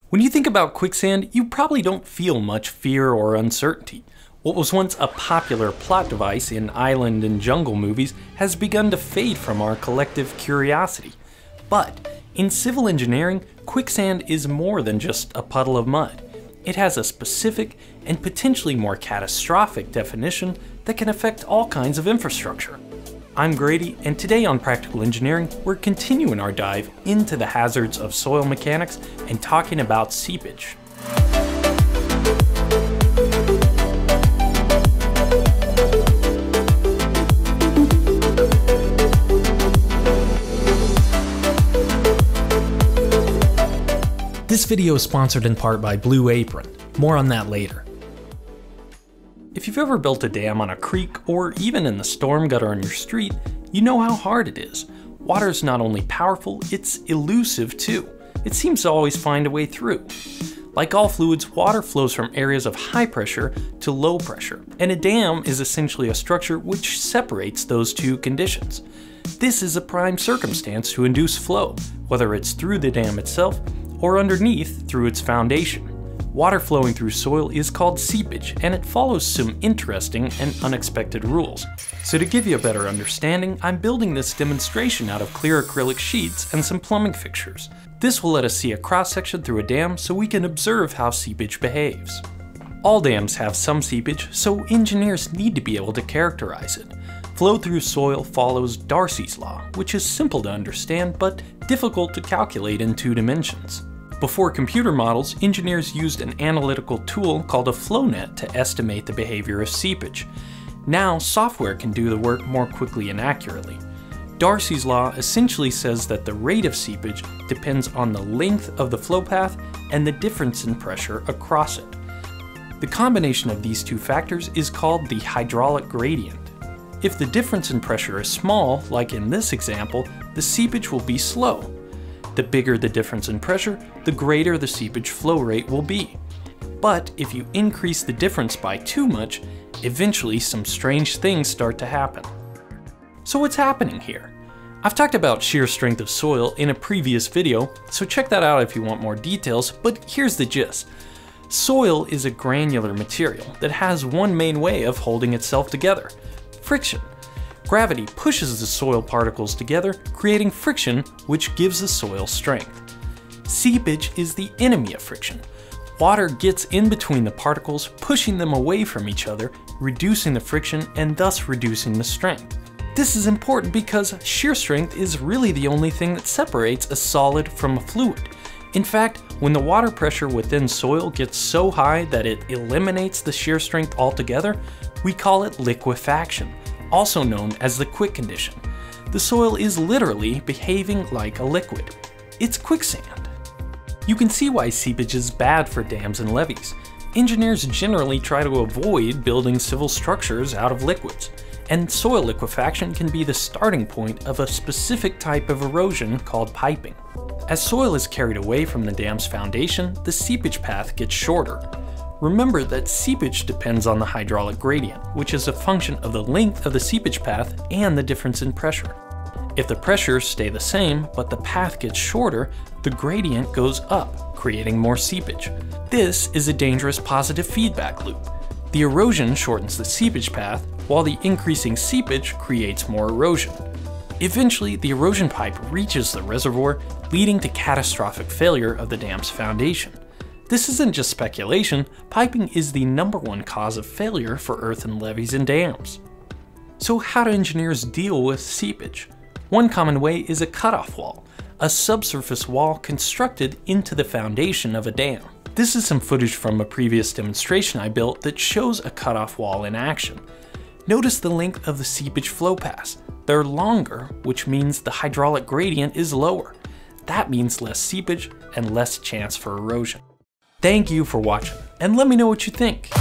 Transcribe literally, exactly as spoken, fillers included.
When you think about quicksand, you probably don't feel much fear or uncertainty. What was once a popular plot device in island and jungle movies has begun to fade from our collective curiosity. But in civil engineering, quicksand is more than just a puddle of mud. It has a specific and potentially more catastrophic definition that can affect all kinds of infrastructure. I'm Grady, and today on Practical Engineering, we're continuing our dive into the hazards of soil mechanics and talking about seepage. This video is sponsored in part by Blue Apron. More on that later. If you've ever built a dam on a creek or even in the storm gutter on your street, you know how hard it is. Water is not only powerful, it's elusive too. It seems to always find a way through. Like all fluids, water flows from areas of high pressure to low pressure, and a dam is essentially a structure which separates those two conditions. This is a prime circumstance to induce flow, whether it's through the dam itself or underneath through its foundation. Water flowing through soil is called seepage, and it follows some interesting and unexpected rules. So to give you a better understanding, I'm building this demonstration out of clear acrylic sheets and some plumbing fixtures. This will let us see a cross-section through a dam so we can observe how seepage behaves. All dams have some seepage, so engineers need to be able to characterize it. Flow through soil follows Darcy's law, which is simple to understand but difficult to calculate in two dimensions. Before computer models, engineers used an analytical tool called a flow net to estimate the behavior of seepage. Now, software can do the work more quickly and accurately. Darcy's law essentially says that the rate of seepage depends on the length of the flow path and the difference in pressure across it. The combination of these two factors is called the hydraulic gradient. If the difference in pressure is small, like in this example, the seepage will be slow. The bigger the difference in pressure, the greater the seepage flow rate will be. But if you increase the difference by too much, eventually some strange things start to happen. So what's happening here? I've talked about shear strength of soil in a previous video, so check that out if you want more details, but here's the gist. Soil is a granular material that has one main way of holding itself together: friction. Gravity pushes the soil particles together, creating friction, which gives the soil strength. Seepage is the enemy of friction. Water gets in between the particles, pushing them away from each other, reducing the friction and thus reducing the strength. This is important because shear strength is really the only thing that separates a solid from a fluid. In fact, when the water pressure within soil gets so high that it eliminates the shear strength altogether, we call it liquefaction, also known as the quick condition. The soil is literally behaving like a liquid. It's quicksand. You can see why seepage is bad for dams and levees. Engineers generally try to avoid building civil structures out of liquids, and soil liquefaction can be the starting point of a specific type of erosion called piping. As soil is carried away from the dam's foundation, the seepage path gets shorter. Remember that seepage depends on the hydraulic gradient, which is a function of the length of the seepage path and the difference in pressure. If the pressures stay the same, but the path gets shorter, the gradient goes up, creating more seepage. This is a dangerous positive feedback loop. The erosion shortens the seepage path, while the increasing seepage creates more erosion. Eventually, the erosion pipe reaches the reservoir, leading to catastrophic failure of the dam's foundation. This isn't just speculation, piping is the number one cause of failure for earthen levees and dams. So how do engineers deal with seepage? One common way is a cutoff wall, a subsurface wall constructed into the foundation of a dam. This is some footage from a previous demonstration I built that shows a cutoff wall in action. Notice the length of the seepage flow paths. They're longer, which means the hydraulic gradient is lower. That means less seepage and less chance for erosion. Thank you for watching, and let me know what you think.